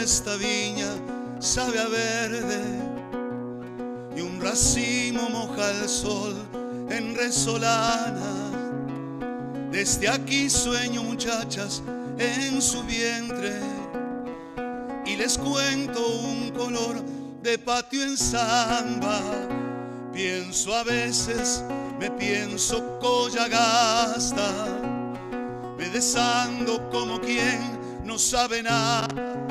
esta viña sabe a verde y un racimo moja el sol en resolanas. Desde aquí sueño muchachas en su vientre y les cuento un color de patio en samba. Pienso a veces, me pienso Coyagasta, me desando como quien no sabe nada.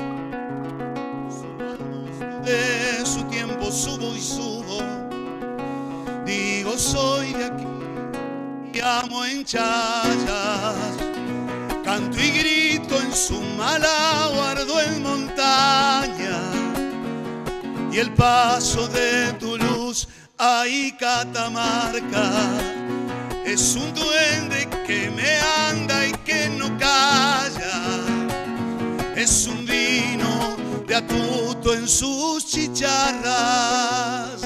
De su tiempo subo y subo, digo soy de aquí y amo en chayas, canto y grito en su mala, guardo en montaña y el paso de tu luz ahí Catamarca es un duende que me anda y que no calla, es un vino de atuto en sus chicharras.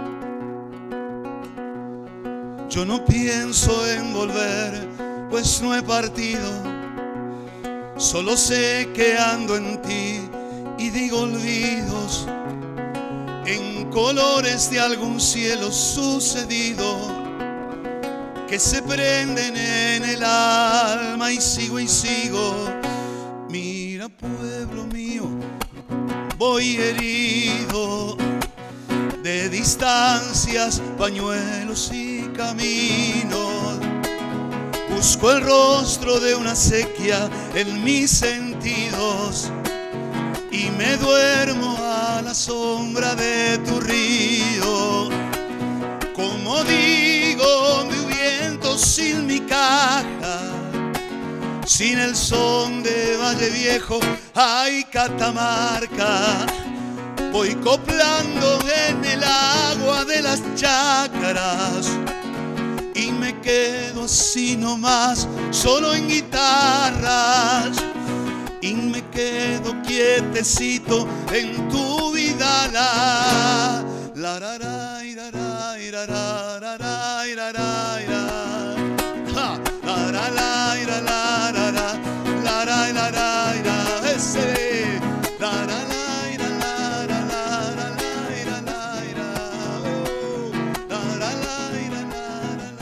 Yo no pienso en volver, pues no he partido, solo sé que ando en ti y digo olvidos en colores de algún cielo sucedido que se prenden en el alma y sigo y sigo. Mira pueblo mío, voy herido de distancias, pañuelos y caminos. Busco el rostro de una sequía en mis sentidos y me duermo a la sombra de tu río. Como digo, mi viento sin mi caja, sin el son de Valle Viejo, ay Catamarca, voy coplando en el agua de las chácaras y me quedo así nomás, solo en guitarras, y me quedo quietecito en tu vida. La ra ra ira ra ira ra ra ra ira ra ira. La ra la ira la ra ra la ra ira ra ira ese. La ra la ira la ra la ra la ira la ira. La ra la ira la ra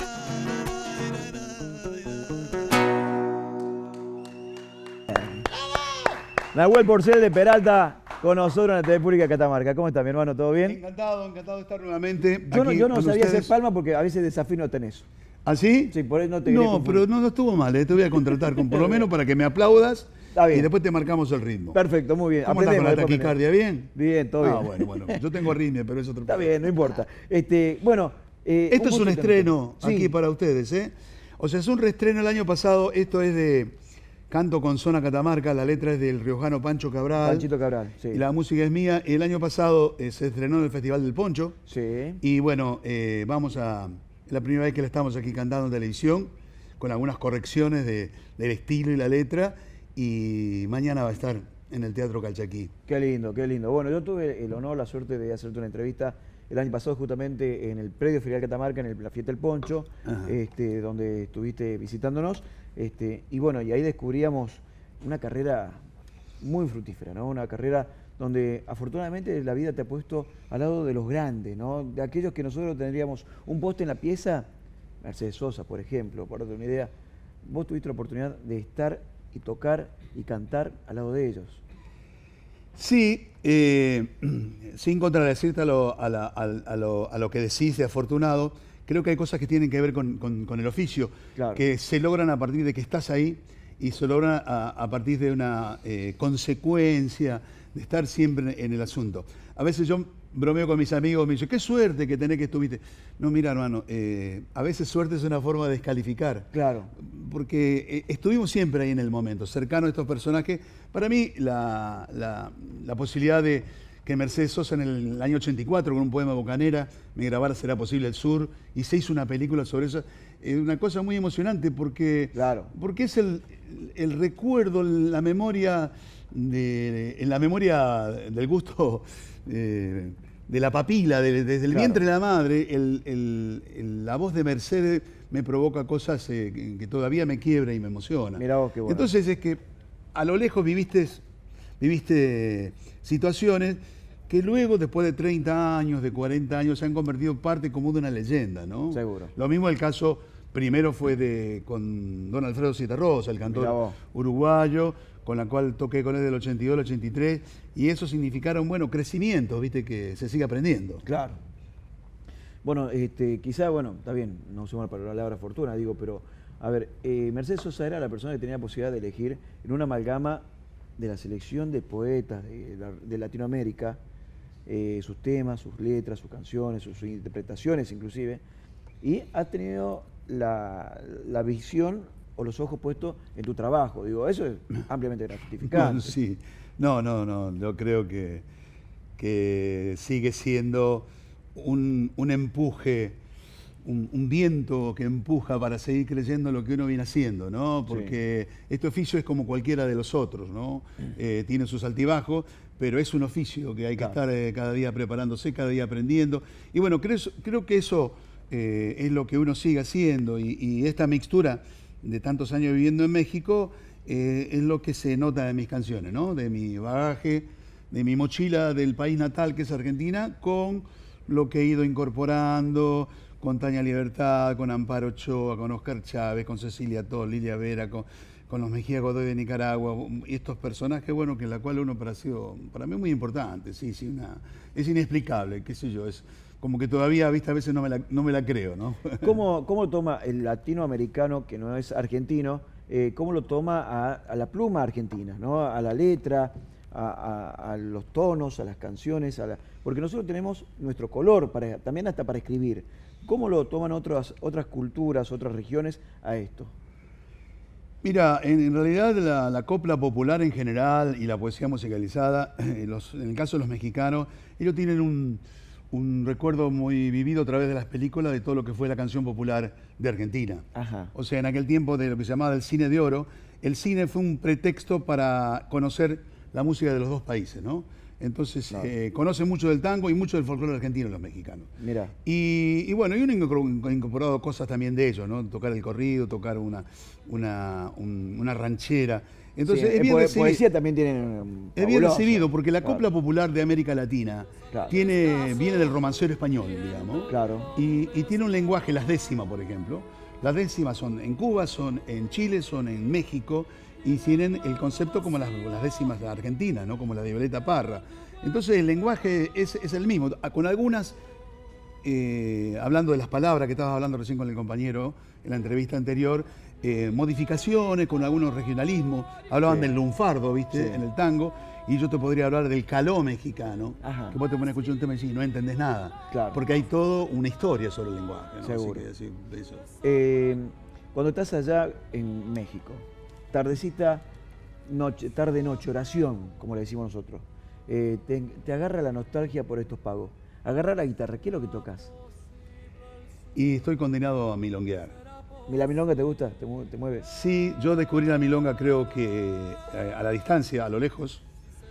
la ira. Nahuel Porcel de Peralta con nosotros en la TV Pública de Catamarca. ¿Cómo está, mi hermano? ¿Todo bien? Encantado de estar nuevamente Yo aquí no con sabía ustedes. hacer palma porque a veces desafino tenés. ¿Ah, sí? Sí, por eso no te quería No, confundir. pero no estuvo mal, te voy a contratar por lo menos para que me aplaudas Está bien. y después te marcamos el ritmo. Perfecto, muy bien. ¿Cómo estás con la Aprendemos, taquicardia? ¿Bien? Bien, todo bien. Ah, bueno, yo tengo arritmia, pero es otro Está problema. bien, no importa. Bueno, Esto es un gusto estreno tenerte. aquí Sí. para ustedes, ¿eh? O sea, es un reestreno el año pasado, esto es de Canto con Zona Catamarca, la letra es del riojano Pancho Cabral. Panchito Cabral, sí. Y la música es mía. El año pasado se estrenó en el Festival del Poncho. Sí. Y bueno, es la primera vez que la estamos aquí cantando en televisión, con algunas correcciones del estilo y la letra. Y mañana va a estar en el Teatro Calchaquí. Qué lindo, qué lindo. Bueno, yo tuve el honor, la suerte de hacerte una entrevista el año pasado justamente en el predio Ferial Catamarca, en la Fiesta del Poncho, donde estuviste visitándonos. Y bueno, y ahí descubríamos una carrera muy fructífera, ¿no? Una carrera donde afortunadamente la vida te ha puesto al lado de los grandes, ¿no? De aquellos que nosotros tendríamos un poste en la pieza, Mercedes Sosa, por ejemplo, por darte una idea. Vos tuviste la oportunidad de estar y tocar y cantar al lado de ellos. Sí, sin contradecirte a lo que decís de afortunado, creo que hay cosas que tienen que ver con el oficio, Claro. que se logran a partir de que estás ahí y se logran a partir de una consecuencia de estar siempre en el asunto. A veces yo bromeo con mis amigos, me dicen, qué suerte que tenés que estuviste. No, mira, hermano, a veces suerte es una forma de descalificar. Claro. Porque estuvimos siempre ahí en el momento, cercanos a estos personajes. Para mí, la posibilidad de que Mercedes Sosa en el año 84, con un poema Bocanera, me grabara Será Posible el Sur, y se hizo una película sobre eso. Es una cosa muy emocionante porque, Claro. porque es el recuerdo, la memoria, en la memoria del gusto de la papila, desde el vientre de la madre, la voz de Mercedes me provoca cosas que todavía me quiebra y me emociona. Mirá vos, qué bueno. Entonces es que a lo lejos viviste viviste situaciones que luego, después de 30 años, de 40 años, se han convertido en parte como de una leyenda, ¿no? Seguro. Lo mismo el caso, primero fue con don Alfredo Citarrosa, el cantor uruguayo, con la cual toqué con él del 82 al 83, y eso significaron, bueno, crecimiento, viste, que se sigue aprendiendo. Claro. Bueno, quizá, bueno, está bien, no usemos la palabra fortuna, digo, pero, a ver, Mercedes Sosa era la persona que tenía la posibilidad de elegir en una amalgama de la selección de poetas de Latinoamérica, sus temas, sus letras, sus canciones, sus interpretaciones inclusive, y ha tenido la visión o los ojos puestos en tu trabajo. Digo, eso es ampliamente gratificante. Sí, no, yo creo que sigue siendo un empuje, un viento que empuja para seguir creyendo en lo que uno viene haciendo, ¿no? Porque este oficio es como cualquiera de los otros, ¿no? Tiene sus altibajos, pero es un oficio que hay que estar cada día preparándose, cada día aprendiendo. Y bueno, creo que eso es lo que uno sigue haciendo, y esta mixtura de tantos años viviendo en México es lo que se nota en mis canciones, ¿no? De mi bagaje, de mi mochila del país natal, que es Argentina, con lo que he ido incorporando, con Tania Libertad, con Amparo Ochoa, con Oscar Chávez, con Cecilia Todd, Lilia Vera, con los Mejía Godoy de Nicaragua, y estos personajes, bueno, que la cual uno para mí muy importante, sí, es inexplicable, qué sé yo, es como que todavía, viste, a veces no me la creo, ¿no? ¿Cómo toma el latinoamericano, que no es argentino, cómo lo toma a la pluma argentina, ¿no? A la letra, a los tonos, a las canciones, porque nosotros tenemos nuestro color, también hasta para escribir. ¿Cómo lo toman otras culturas, otras regiones a esto? Mira, en realidad la copla popular en general y la poesía musicalizada, en el caso de los mexicanos, ellos tienen un recuerdo muy vivido a través de las películas de todo lo que fue la canción popular de Argentina. Ajá. O sea, en aquel tiempo de lo que se llamaba el cine de oro, el cine fue un pretexto para conocer la música de los dos países, ¿no? Entonces, conocen mucho del tango y mucho del folclore argentino los mexicanos. Mira. Y bueno, y uno ha incorporado cosas también de ellos, ¿no? Tocar el corrido, tocar una ranchera. Entonces, es bien recibido. Poesía también tienen. Es bien recibido, porque la copla popular de América Latina viene del romancero español, digamos. Claro. Y tiene un lenguaje, las décimas, por ejemplo. Las décimas son en Cuba, son en Chile, son en México, y tienen el concepto como las décimas de Argentina, ¿no? Como la de Violeta Parra. Entonces el lenguaje es el mismo, con algunas, hablando de las palabras que estabas hablando recién con el compañero en la entrevista anterior, modificaciones con algunos regionalismos. Hablaban del lunfardo, ¿viste? En el tango, y yo te podría hablar del caló mexicano. Ajá. Que vos te pones a escuchar un tema y decís, no entendés nada. Claro. Porque hay toda una historia sobre el lenguaje, ¿no? Seguro. Así que, de eso. Cuando estás allá en México, tardecita, tarde-noche, oración, como le decimos nosotros, te agarra la nostalgia por estos pagos. Agarra la guitarra, ¿qué es lo que tocas? Y estoy condenado a milonguear. ¿La milonga te gusta? ¿Te mueve? Sí, yo descubrí la milonga creo que a la distancia, a lo lejos,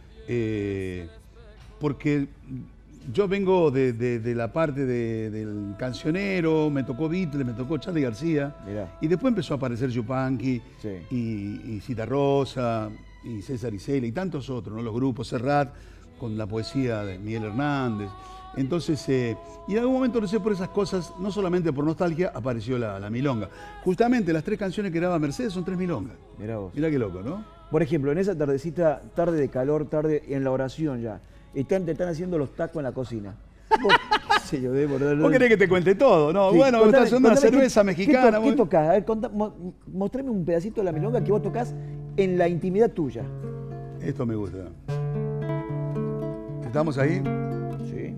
porque yo vengo de la parte del cancionero, me tocó Beatles, me tocó Charly García. Mirá. Y después empezó a aparecer Yupanqui, y Citarrosa, y César Isela, y tantos otros, ¿no? Los grupos, Serrat, con la poesía de Miguel Hernández. Entonces, y en algún momento, no sé, por esas cosas, no solamente por nostalgia, apareció la milonga. Justamente las 3 canciones que graba Mercedes son 3 milongas. Mirá vos. Mirá qué loco, ¿no? Por ejemplo, en esa tardecita, tarde de calor, tarde en la oración ya, te están haciendo los tacos en la cocina. ¿Vos querés que te cuente todo? No, sí, bueno, me estás haciendo una cerveza mexicana. ¿Qué tocás? A ver, mostrame un pedacito de la milonga que vos tocás en la intimidad tuya. Esto me gusta. ¿Estamos ahí? Sí.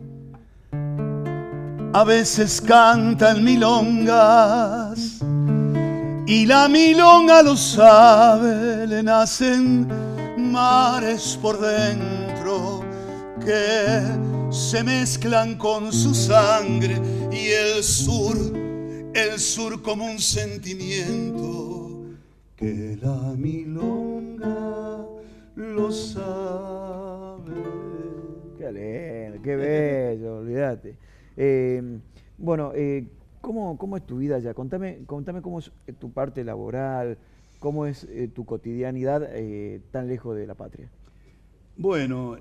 A veces cantan milongas y la milonga lo sabe, le nacen mares por dentro que se mezclan con su sangre y el sur como un sentimiento que la milonga lo sabe. Qué lindo, qué bello, olvídate. Bueno, ¿cómo es tu vida allá? Contame cómo es tu parte laboral, cómo es tu cotidianidad tan lejos de la patria. Bueno,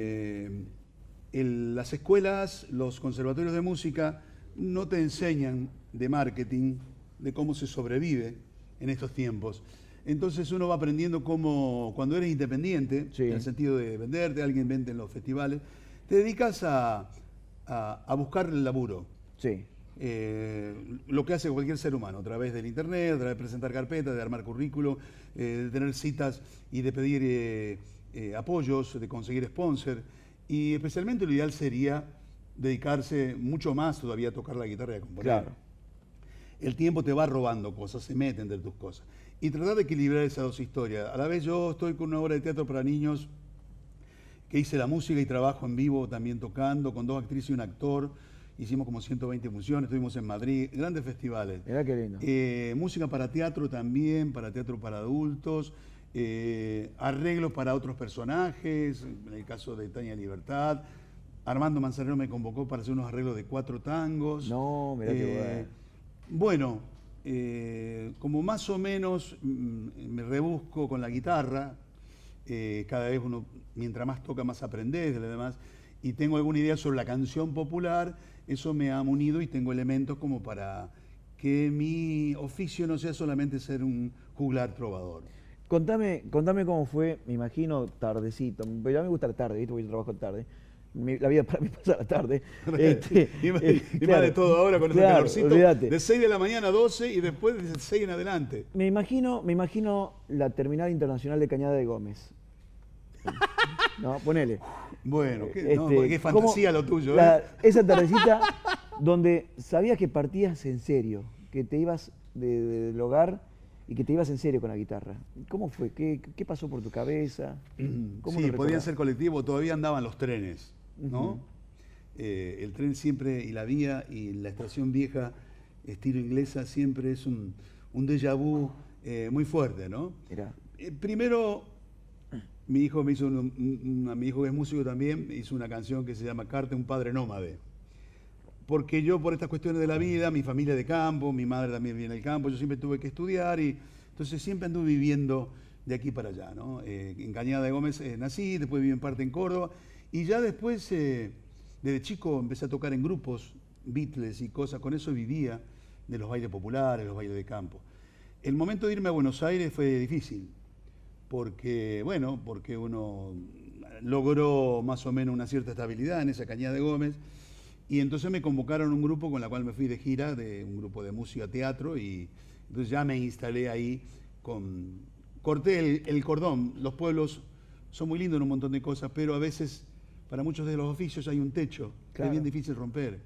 las escuelas, los conservatorios de música no te enseñan de marketing, de cómo se sobrevive en estos tiempos. Entonces uno va aprendiendo cómo, cuando eres independiente, Sí. en el sentido de venderte, alguien vende en los festivales, te dedicas a buscar el laburo. Sí. Lo que hace cualquier ser humano, a través del internet, a través de presentar carpetas, de armar currículo, de tener citas y de pedir apoyos, de conseguir sponsor. Y especialmente lo ideal sería dedicarse mucho más todavía a tocar la guitarra y a componer. Claro. El tiempo te va robando cosas, se mete entre tus cosas. Y tratar de equilibrar esas dos historias. A la vez yo estoy con una obra de teatro para niños que hice la música y trabajo en vivo también tocando, con 2 actrices y un actor. Hicimos como 120 funciones, estuvimos en Madrid, grandes festivales. Mirá qué lindo. Música para teatro también, para teatro para adultos, arreglos para otros personajes, en el caso de Tania Libertad. Armando Manzanero me convocó para hacer unos arreglos de 4 tangos. No, mirá qué Bueno, como más o menos me rebusco con la guitarra, cada vez uno, mientras más toca, más aprendés de lo demás, y tengo alguna idea sobre la canción popular, eso me ha unido y tengo elementos como para que mi oficio no sea solamente ser un juglar trovador. Contame cómo fue, me imagino, tardecito. Pero a mí me gusta la tarde, ¿viste? Porque yo trabajo tarde. La vida para mí pasa a la tarde. Y más de todo ahora con ese calorcito. Olvídate. De 6 de la mañana a 12 y después de 6 en adelante. Me imagino la terminal internacional de Cañada de Gómez. No, ponele. Bueno, qué fantasía lo tuyo. Esa tardecita donde sabías que partías en serio, que te ibas del hogar y que te ibas en serio con la guitarra. ¿Cómo fue? ¿Qué pasó por tu cabeza? ¿Cómo Sí, lo podían recordás? ser colectivos, todavía andaban los trenes, ¿no? El tren siempre, y la vía, y la estación vieja, estilo inglesa, siempre es un déjà vu muy fuerte, ¿no? Mirá. Primero, mi hijo me hizo, mi hijo que es músico también, hizo una canción que se llama Carta a un padre nómade. Porque yo, por estas cuestiones de la vida, mi familia de campo, mi madre también viene del campo, yo siempre tuve que estudiar y entonces siempre anduve viviendo de aquí para allá, ¿no? En Cañada de Gómez nací, después viví en parte en Córdoba y ya después, desde chico, empecé a tocar en grupos, Beatles y cosas, con eso vivía de los bailes populares, los bailes de campo. El momento de irme a Buenos Aires fue difícil, porque uno logró más o menos una cierta estabilidad en esa Cañada de Gómez. Y entonces me convocaron a un grupo con la cual me fui de gira, de un grupo de música teatro, y entonces ya me instalé ahí, corté el cordón. Los pueblos son muy lindos en un montón de cosas, pero a veces para muchos de los oficios hay un techo, que es bien difícil romper.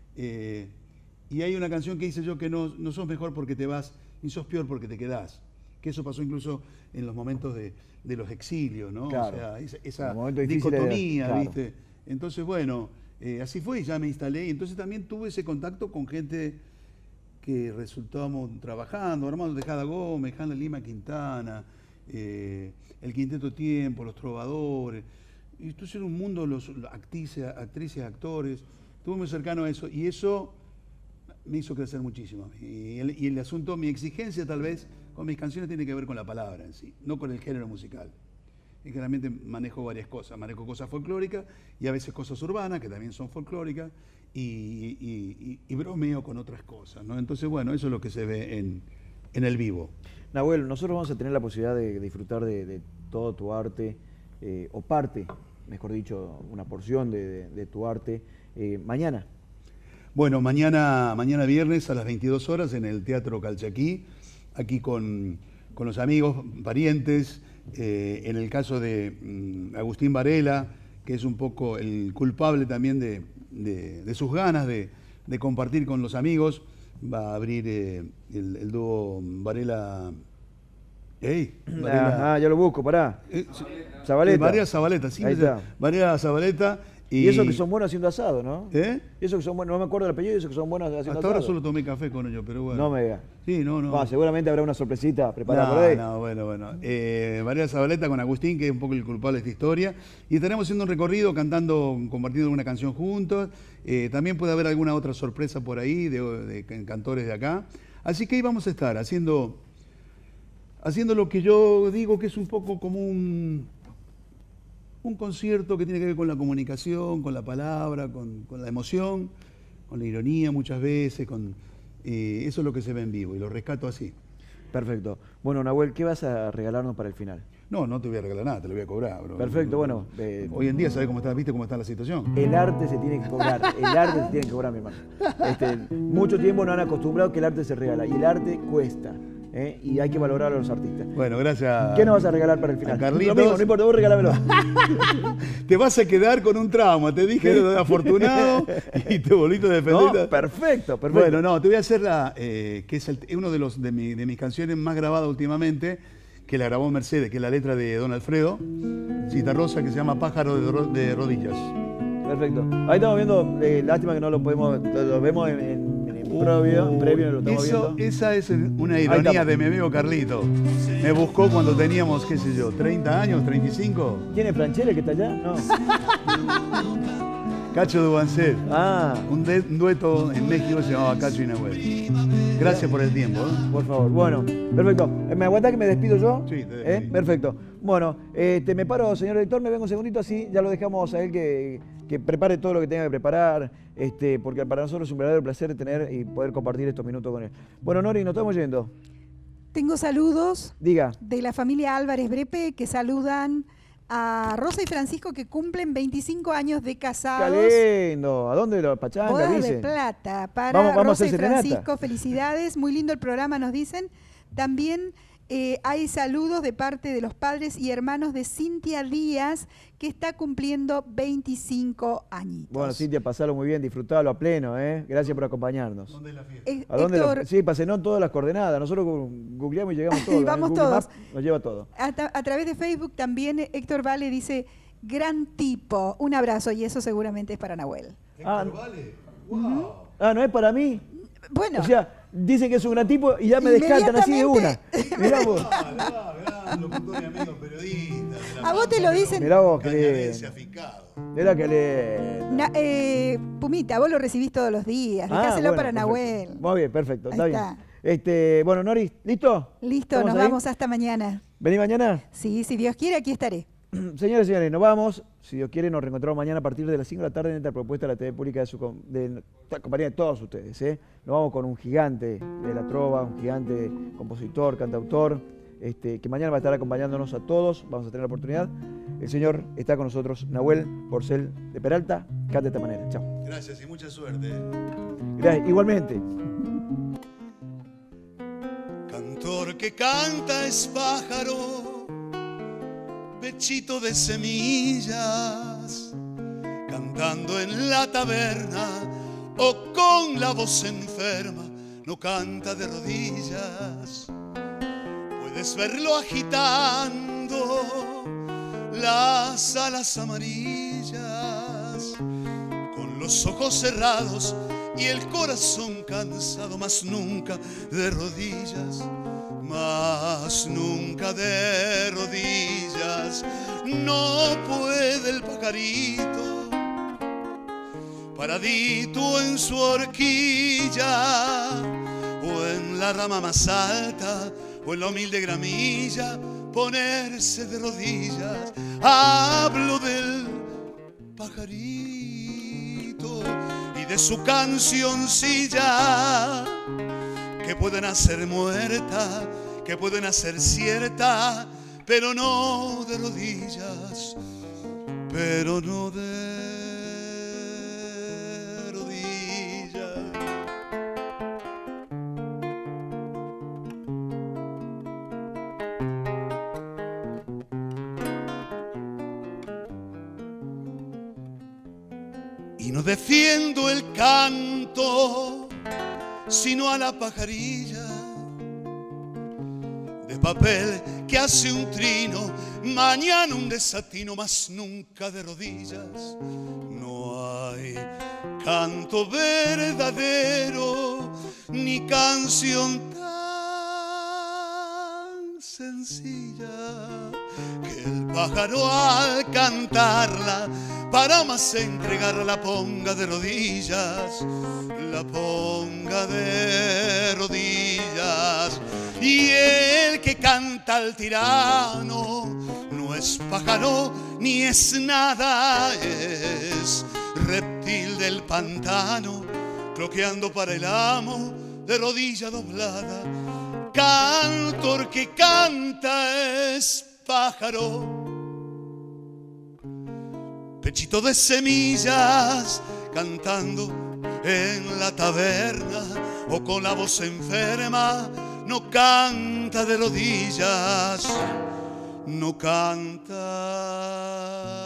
Y hay una canción que dice yo que no sos mejor porque te vas, ni sos peor porque te quedás. Que eso pasó incluso en los momentos de los exilios, ¿no? Claro. O sea, esa dicotomía, dicotomía, ¿viste? Entonces, bueno, así fue y ya me instalé. Y entonces también tuve ese contacto con gente que resultábamos trabajando, Armando Tejada Gómez, Hanna Lima Quintana, el Quinteto Tiempo, los Trovadores. Y entonces era un mundo, los actrices, actores. Estuve muy cercano a eso y eso me hizo crecer muchísimo. Y el asunto, mi exigencia tal vez con mis canciones tiene que ver con la palabra en sí, no con el género musical. Y generalmente manejo varias cosas, manejo cosas folclóricas y a veces cosas urbanas que también son folclóricas y bromeo con otras cosas, ¿no? Entonces, bueno, eso es lo que se ve en el vivo. Nahuel, nosotros vamos a tener la posibilidad de disfrutar de todo tu arte, o parte, mejor dicho, una porción de tu arte, mañana. Bueno, mañana viernes a las 22 horas en el Teatro Calchaquí, aquí con los amigos, parientes, en el caso de Agustín Varela, que es un poco el culpable también de sus ganas de compartir con los amigos, va a abrir el dúo Varela... Ajá, ya lo busco, pará. Zabaleta. Varela Zabaleta, sí. Ahí está. Varela Zabaleta. Y eso que son buenos haciendo asado, ¿no? ¿Eh? Y eso que son buenos, no me acuerdo del apellido, y eso que son buenos haciendo Hasta asado. ahora solo tomé café con ellos, pero bueno. No me digas. Sí, no. Seguramente habrá una sorpresita preparada por ahí. No, bueno. Varela Zabaleta con Agustín, que es un poco el culpable de esta historia. Y estaremos haciendo un recorrido, cantando, compartiendo alguna canción juntos. También puede haber alguna otra sorpresa por ahí de cantores de acá. Así que ahí vamos a estar haciendo lo que yo digo que es un poco como un un concierto que tiene que ver con la comunicación, con la palabra, con la emoción, con la ironía muchas veces, eso es lo que se ve en vivo y lo rescato así. Perfecto. Bueno, Nahuel, ¿qué vas a regalarnos para el final? No, no te voy a regalar nada, te lo voy a cobrar, bro. Perfecto, bueno. Hoy en día, ¿sabes cómo está? ¿Viste cómo está la situación? El arte se tiene que cobrar, el arte se tiene que cobrar, mi hermano. Mucho tiempo nos han acostumbrado que el arte se regala y el arte cuesta. Y hay que valorar a los artistas. Bueno, gracias. ¿Qué nos vas a regalar para el final? Carlitos. Lo mismo, no importa, vos regalámelo. Te vas a quedar con un trauma, te dije lo de afortunado y te volviste a defender. No, perfecto. Bueno, no, te voy a hacer que es uno de mis canciones más grabadas últimamente, que la grabó Mercedes, que es la letra de Don Alfredo Citarrosa, que se llama Pájaro de Rodillas. Perfecto. Ahí estamos viendo, lástima que no lo podemos, lo vemos en previo, lo estamos viendo. Esa es una ironía de mi amigo Carlito. Me buscó cuando teníamos, qué sé yo, 30 años, 35. ¿Quién es Franchella que está allá? No. Cacho Dubancel. Ah. Un dueto en México se llamaba Cacho y Nahuel. Gracias por el tiempo. Por favor. Bueno, perfecto. ¿Me aguanta que me despido yo? Sí, te despido. Perfecto. Bueno, me paro, señor editor, me vengo un segundito así, ya lo dejamos a él que prepare todo lo que tenga que preparar, porque para nosotros es un verdadero placer tener y poder compartir estos minutos con él. Bueno, Nori, nos estamos yendo. Tengo saludos. Diga. De la familia Álvarez Brepe, que saludan a Rosa y Francisco, que cumplen 25 años de casados. ¡Qué lindo! ¿A dónde lo pachanga, Bodas dicen? de plata. Para vamos Rosa a y hacer serenata. Francisco, felicidades. Muy lindo el programa, nos dicen. También hay saludos de parte de los padres y hermanos de Cintia Díaz, que está cumpliendo 25 añitos. Bueno, Cintia, pasalo muy bien, disfrutalo a pleno, Gracias por acompañarnos. ¿Dónde es la fiesta? ¿A dónde Héctor, sí, pasenó todas las coordenadas. Nosotros googleamos y llegamos todos. Y vamos Google todos. Maps nos lleva todo. a través de Facebook también Héctor Vale dice, gran tipo, un abrazo, y eso seguramente es para Nahuel. Héctor Vale. Wow. Ah, ¿no es para mí? Bueno. O sea, dicen que es un gran tipo y ya me descartan así de una. Mirá vos. Gran locutor y amigo periodista. A vos te lo dicen. Mirá vos, que Cañarense aficado. Mirá que Pumita, vos lo recibís todos los días. Dejáselo para perfecto. Nahuel. Muy bien, perfecto. Está Ahí bien. Bueno, Nori, ¿listo? Listo, ¿Estamos nos ahí? vamos hasta mañana. ¿Vení mañana? Sí, si Dios quiere, aquí estaré. Señores y señores, nos vamos. Si Dios quiere, nos reencontramos mañana a partir de las 5 de la tarde en esta propuesta de la TV Pública de la compañía de todos ustedes. Nos vamos con un gigante de la trova, un gigante compositor, cantautor, que mañana va a estar acompañándonos a todos. Vamos a tener la oportunidad. El Señor está con nosotros, Nahuel Porcel de Peralta. Cante de esta manera. Chao. Gracias y mucha suerte. Gracias. Igualmente. Cantor que canta es pájaro, pechito de semillas, cantando en la taberna o con la voz enferma, no canta de rodillas. Puedes verlo agitando las alas amarillas, con los ojos cerrados y el corazón cansado, mas nunca de rodillas. Mas nunca de rodillas. No puede el pajarito, paradito en su horquilla, o en la rama más alta, o en la humilde gramilla, ponerse de rodillas. Hablo del pajarito y de su cancioncilla, que pueden hacer muerta, que pueden hacer cierta, pero no de rodillas, pero no de rodillas. Y no defiendo el canto, sino a la pajarilla de papel que hace un trino, mañana un desatino, mas nunca de rodillas. No hay canto verdadero, ni canción tan sencilla, que el pájaro al cantarla para más entregarla la ponga de rodillas, la ponga de rodillas. Y el que canta al tirano no es pájaro ni es nada, es reptil del pantano, cloqueando para el amo de rodilla doblada. Cantor que canta es pájaro, pechito de semillas, cantando en la taberna o con la voz enferma. No canta de rodillas, no canta.